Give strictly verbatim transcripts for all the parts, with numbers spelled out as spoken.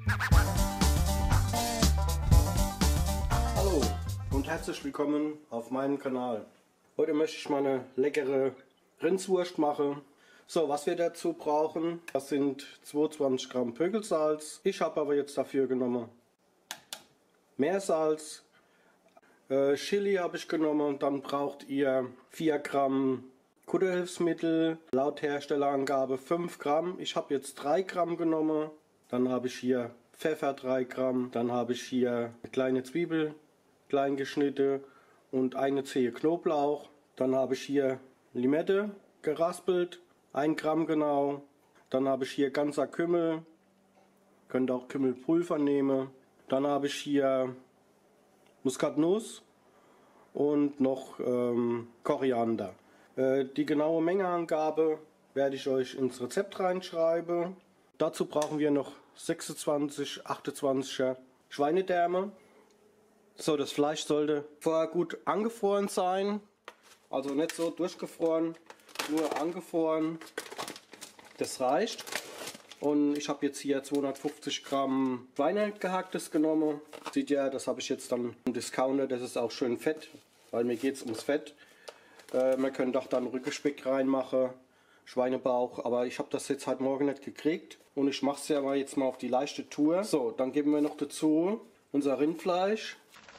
Hallo und herzlich willkommen auf meinem Kanal. Heute möchte ich mal eine leckere Rindswurst machen. So, was wir dazu brauchen, das sind zweiundzwanzig Gramm Pökelsalz. Ich habe aber jetzt dafür genommen Meersalz. Äh, Chili habe ich genommen. Dann braucht ihr vier Gramm Kutterhilfsmittel, laut Herstellerangabe fünf Gramm. Ich habe jetzt drei Gramm genommen. Dann habe ich hier Pfeffer drei Gramm. Dann habe ich hier eine kleine Zwiebel, klein geschnitten und eine Zehe Knoblauch. Dann habe ich hier Limette geraspelt, ein Gramm genau. Dann habe ich hier ganzer Kümmel, könnt auch Kümmelpulver nehmen. Dann habe ich hier Muskatnuss und noch ähm, Koriander. Äh, die genaue Mengeangabe werde ich euch ins Rezept reinschreiben. Dazu brauchen wir noch sechsundzwanzig, achtundzwanziger Schweinedärme. So, das Fleisch sollte vorher gut angefroren sein. Also nicht so durchgefroren, nur angefroren. Das reicht. Und ich habe jetzt hier zweihundertfünfzig Gramm Schweinehack gehacktes genommen. Seht ihr, das habe ich jetzt dann im Discounter. Das ist auch schön fett, weil mir geht es ums Fett. Äh, man könnte auch dann Rückenspeck reinmachen, Schweinebauch, aber ich habe das jetzt heute Morgen nicht gekriegt. Und ich mache es ja mal jetzt mal auf die leichte Tour. So, dann geben wir noch dazu unser Rindfleisch.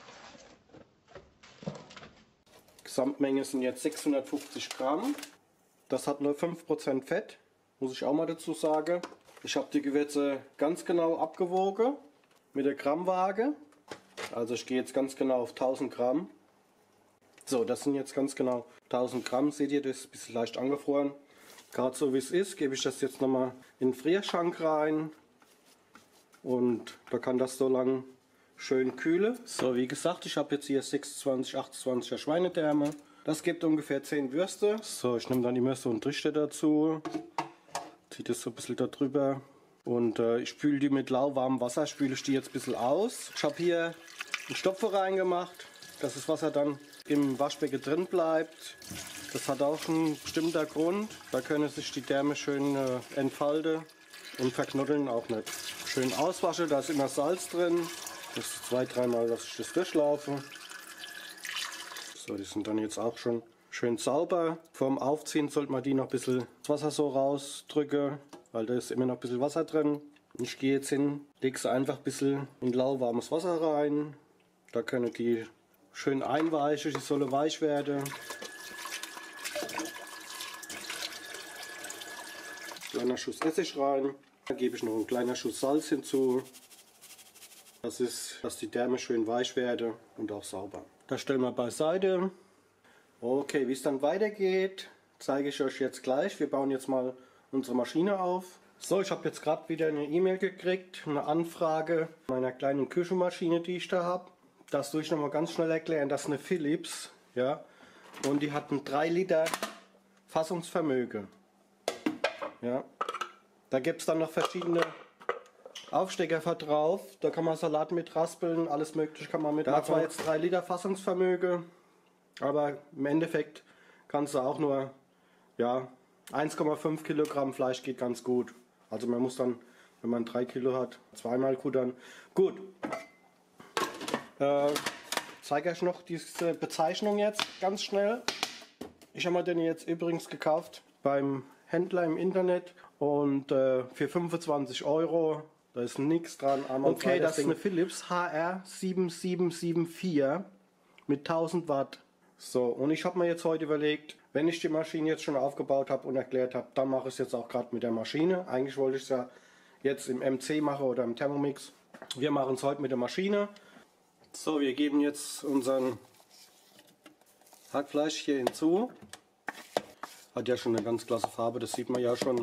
Gesamtmenge sind jetzt sechshundertfünfzig Gramm. Das hat nur fünf Prozent Fett, muss ich auch mal dazu sagen. Ich habe die Gewürze ganz genau abgewogen mit der Grammwaage. Also ich gehe jetzt ganz genau auf tausend Gramm. So, das sind jetzt ganz genau tausend Gramm. Seht ihr, das ist ein bisschen leicht angefroren. Gerade so wie es ist, gebe ich das jetzt nochmal in den Gefrierschrank rein. Und da kann das so lang schön kühlen. So, wie gesagt, ich habe jetzt hier sechsundzwanzig, achtundzwanziger Schweinedärme. Das gibt ungefähr zehn Würste. So, ich nehme dann die Würste und richte dazu. Ziehe das so ein bisschen da drüber. Und äh, ich spüle die mit lauwarmem Wasser, spüle ich die jetzt ein bisschen aus. Ich habe hier einen Stopfer reingemacht, dass das Wasser dann im Waschbecken drin bleibt. Das hat auch einen bestimmten Grund. Da können sich die Därme schön äh, entfalten und verknuddeln auch nicht. Schön auswaschen, da ist immer Salz drin. Das ist zwei, dreimal, dass ich das durchlaufe. So, die sind dann jetzt auch schon schön sauber. Vorm Aufziehen sollte man die noch ein bisschen das Wasser so rausdrücken, weil da ist immer noch ein bisschen Wasser drin. Ich gehe jetzt hin, lege sie einfach ein bisschen in lauwarmes Wasser rein. Da können die schön einweichen, die sollen weich werden. Kleiner Schuss Essig rein. Dann gebe ich noch einen kleinen Schuss Salz hinzu. Das ist, dass die Därme schön weich werden und auch sauber. Das stellen wir beiseite. Okay, wie es dann weitergeht, zeige ich euch jetzt gleich. Wir bauen jetzt mal unsere Maschine auf. So, ich habe jetzt gerade wieder eine E-Mail gekriegt, eine Anfrage meiner kleinen Küchenmaschine, die ich da habe. Das tue ich nochmal ganz schnell erklären. Das ist eine Philips, ja, und die hat ein drei Liter Fassungsvermögen. Ja, da gibt es dann noch verschiedene Aufstecker drauf, da kann man Salat mit raspeln, alles mögliche kann man mit. Da hat zwar jetzt drei Liter Fassungsvermögen, aber im Endeffekt kannst du auch nur, ja, eins Komma fünf Kilogramm Fleisch geht ganz gut. Also man muss dann, wenn man drei Kilo hat, zweimal kuttern. Gut. Äh, zeige euch noch diese Bezeichnung jetzt ganz schnell. Ich habe mir den jetzt übrigens gekauft beim Händler im Internet und äh, für fünfundzwanzig Euro. Da ist nichts dran. Okay, das ist eine Philips H R sieben sieben sieben vier mit tausend Watt. So, und ich habe mir jetzt heute überlegt, wenn ich die Maschine jetzt schon aufgebaut habe und erklärt habe, dann mache ich es jetzt auch gerade mit der Maschine. Eigentlich wollte ich es ja jetzt im M C machen oder im Thermomix. Wir machen es heute mit der Maschine. So, wir geben jetzt unseren Hackfleisch hier hinzu. Hat ja schon eine ganz klasse Farbe, das sieht man ja schon.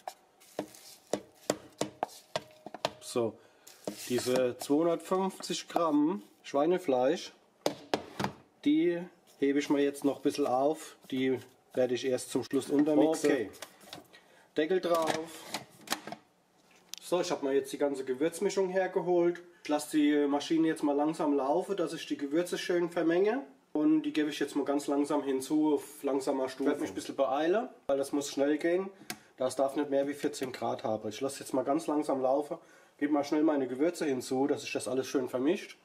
So, diese zweihundertfünfzig Gramm Schweinefleisch, die hebe ich mir jetzt noch ein bisschen auf. Die werde ich erst zum Schluss untermixen. Okay. Deckel drauf. So, ich habe mir jetzt die ganze Gewürzmischung hergeholt. Ich lasse die Maschine jetzt mal langsam laufen, dass ich die Gewürze schön vermenge. Und die gebe ich jetzt mal ganz langsam hinzu auf langsamer Stufe. Ich werde mich ein bisschen beeilen, weil das muss schnell gehen. Das darf nicht mehr wie vierzehn Grad haben. Ich lasse jetzt mal ganz langsam laufen. Gebe mal schnell meine Gewürze hinzu, dass sich das alles schön vermischt.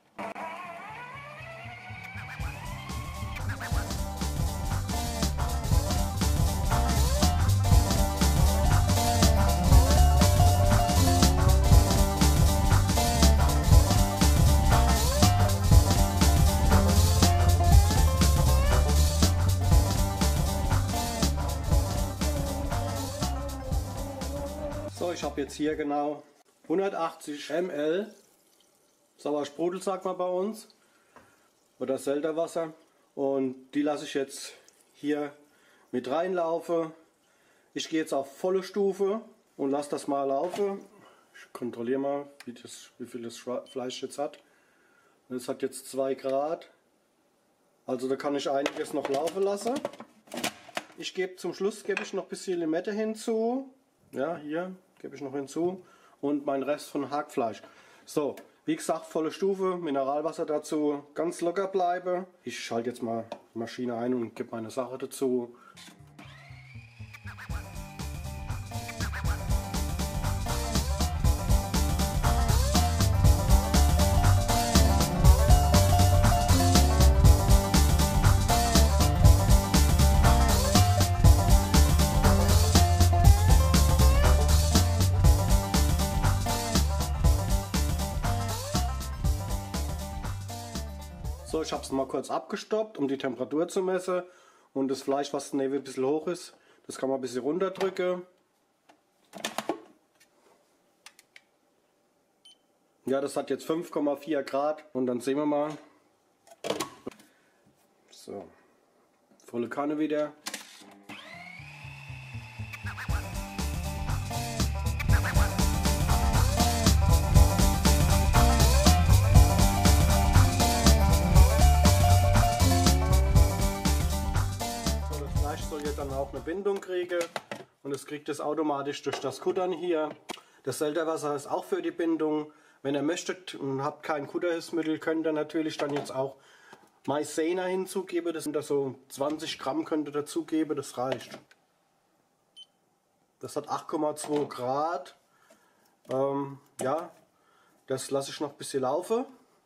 So, ich habe jetzt hier genau hundertachtzig Milliliter Sauersprudel, sagt man bei uns, oder Selterwasser, und die lasse ich jetzt hier mit reinlaufen. Ich gehe jetzt auf volle Stufe und lasse das mal laufen. Ich kontrolliere mal, wie, das, wie viel das Fleisch jetzt hat. Es hat jetzt zwei Grad, also da kann ich einiges noch laufen lassen. Ich gebe zum Schluss gebe ich noch ein bisschen Limette hinzu. Ja, hier gebe ich noch hinzu und mein Rest von Hackfleisch. So, wie gesagt, volle Stufe, Mineralwasser dazu, ganz locker bleiben. Ich schalte jetzt mal die Maschine ein und gebe meine Sache dazu. So, ich habe es mal kurz abgestoppt, um die Temperatur zu messen, und das Fleisch, was neben ein bisschen hoch ist, das kann man ein bisschen runterdrücken. Ja, das hat jetzt fünf Komma vier Grad und dann sehen wir mal. So, volle Kanne wieder. Dann auch eine Bindung kriege, und es kriegt es automatisch durch das Kuttern hier. Das Selterwasser ist auch für die Bindung. Wenn ihr möchtet und habt kein Kutterhilfsmittel, könnt ihr natürlich dann jetzt auch Maizena hinzugeben. Das sind da so zwanzig Gramm könnt ihr dazugeben, das reicht. Das hat acht Komma zwei Grad. Ähm, ja, das lasse ich noch ein bisschen laufen.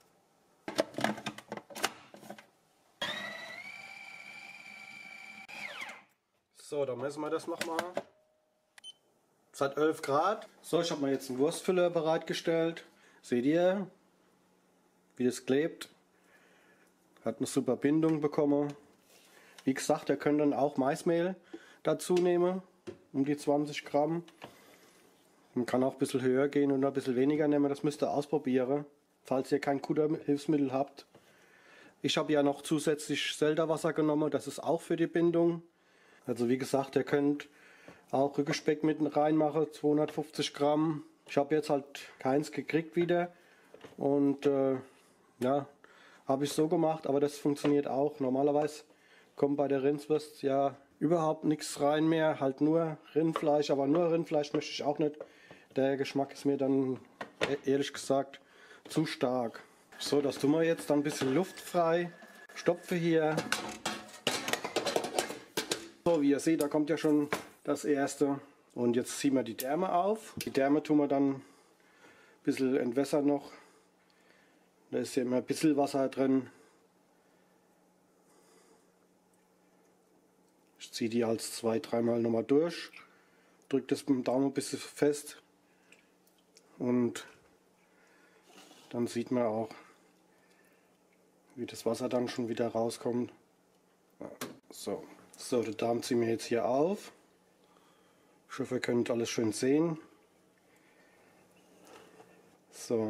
So, dann messen wir das nochmal. Es hat elf Grad. So, ich habe mir jetzt einen Wurstfüller bereitgestellt. Seht ihr, wie das klebt? Hat eine super Bindung bekommen. Wie gesagt, ihr könnt dann auch Maismehl dazu nehmen, um die zwanzig Gramm. Man kann auch ein bisschen höher gehen und ein bisschen weniger nehmen. Das müsst ihr ausprobieren, falls ihr kein Kutterhilfsmittel habt. Ich habe ja noch zusätzlich Selterwasser genommen. Das ist auch für die Bindung. Also wie gesagt, ihr könnt auch Rückenspeck mit reinmachen, zweihundertfünfzig Gramm. Ich habe jetzt halt keins gekriegt wieder, und äh, ja, habe ich so gemacht, aber das funktioniert auch. Normalerweise kommt bei der Rindswurst ja überhaupt nichts rein mehr, halt nur Rindfleisch, aber nur Rindfleisch möchte ich auch nicht. Der Geschmack ist mir dann ehrlich gesagt zu stark. So, das tun wir jetzt dann ein bisschen luftfrei. Stopfe hier. So, wie ihr seht, da kommt ja schon das erste. Und jetzt ziehen wir die Därme auf. Die Därme tun wir dann ein bisschen entwässern noch. Da ist ja immer ein bisschen Wasser drin. Ich ziehe die als zwei, dreimal nochmal durch. Drücke das mit dem Daumen ein bisschen fest. Und dann sieht man auch, wie das Wasser dann schon wieder rauskommt. So. So, den Darm ziehen wir jetzt hier auf. Ich hoffe, ihr könnt alles schön sehen. So.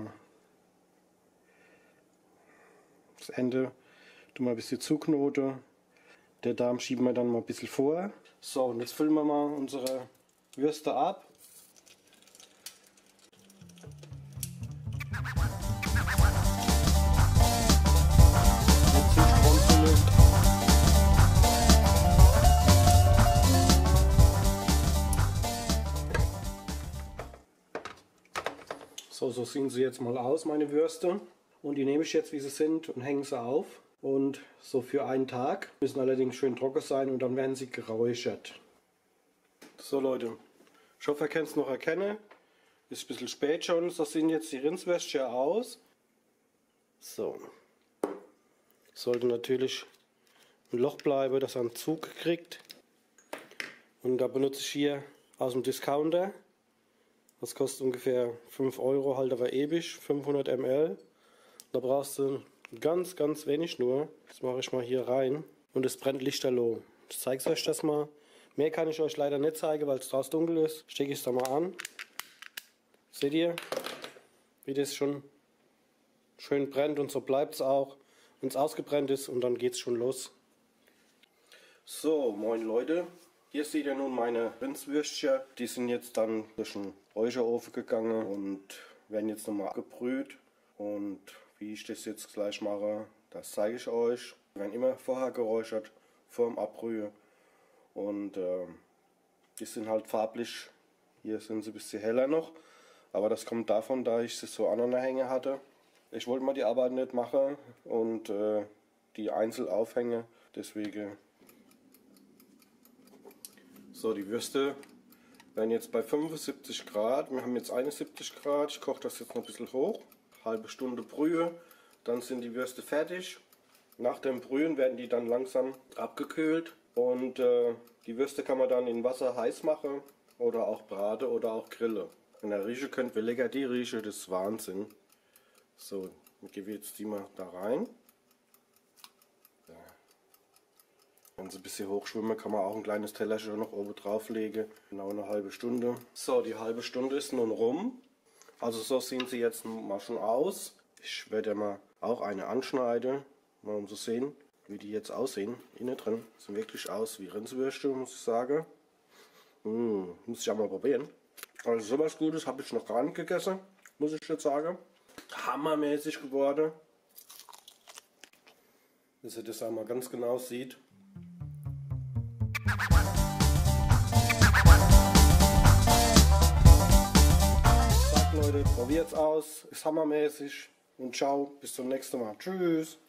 Das Ende tun wir ein bisschen zuknoten. Der Darm schieben wir dann mal ein bisschen vor. So, und jetzt füllen wir mal unsere Würste ab. So, so sehen sie jetzt mal aus, meine Würste. Und die nehme ich jetzt, wie sie sind, und hänge sie auf. Und so für einen Tag. Müssen allerdings schön trocken sein, und dann werden sie geräuchert. So Leute, Ich hoffe, ihr könnt es noch erkennen. Ist ein bisschen spät schon, so sehen jetzt die Rindswürstchen aus. So. Sollte natürlich ein Loch bleiben, das er einen Zug kriegt. Und da benutze ich hier aus dem Discounter. Das kostet ungefähr fünf Euro, halt aber ewig, fünfhundert Milliliter. Da brauchst du ganz, ganz wenig nur. Das mache ich mal hier rein. Und es brennt lichterloh. Ich zeige euch das mal. Mehr kann ich euch leider nicht zeigen, weil es draußen dunkel ist. Stecke ich es da mal an. Seht ihr, wie das schon schön brennt, und so bleibt es auch, wenn es ausgebrennt ist, und dann geht es schon los. So, moin Leute. Hier seht ihr nun meine Rindswürstchen. Die sind jetzt dann durch den Räucherofen gegangen und werden jetzt nochmal gebrüht. Und wie ich das jetzt gleich mache, das zeige ich euch. Die werden immer vorher geräuchert, vor dem Abbrühen. Und äh, die sind halt farblich, hier sind sie ein bisschen heller noch. Aber das kommt davon, da ich sie so aneinander hängen hatte. Ich wollte mal die Arbeit nicht machen und äh, die einzeln aufhängen. Deswegen. So, die Würste werden jetzt bei fünfundsiebzig Grad. Wir haben jetzt einundsiebzig Grad. Ich koche das jetzt noch ein bisschen hoch. Halbe Stunde Brühe. Dann sind die Würste fertig. Nach dem Brühen werden die dann langsam abgekühlt. Und äh, die Würste kann man dann in Wasser heiß machen. Oder auch braten oder auch grillen. Wenn ihr riechen könnt, wie lecker die riechen, das ist Wahnsinn. So, ich gebe jetzt die mal da rein. Ja. Wenn sie ein bisschen hochschwimmen, kann man auch ein kleines Tellerchen noch oben drauf legen. Genau eine halbe Stunde. So, die halbe Stunde ist nun rum. Also so sehen sie jetzt mal schon aus. Ich werde mal auch eine anschneiden, mal um zu sehen, wie die jetzt aussehen. Innen drin sehen wirklich aus wie Rindswürste, muss ich sagen. Mmh, muss ich auch mal probieren. Also sowas Gutes habe ich noch gar nicht gegessen, muss ich jetzt sagen. Hammermäßig geworden. Dass ihr das einmal ganz genau sieht. Sagt Leute, probiert's aus, ist hammermäßig. Und ciao, bis zum nächsten Mal. Tschüss.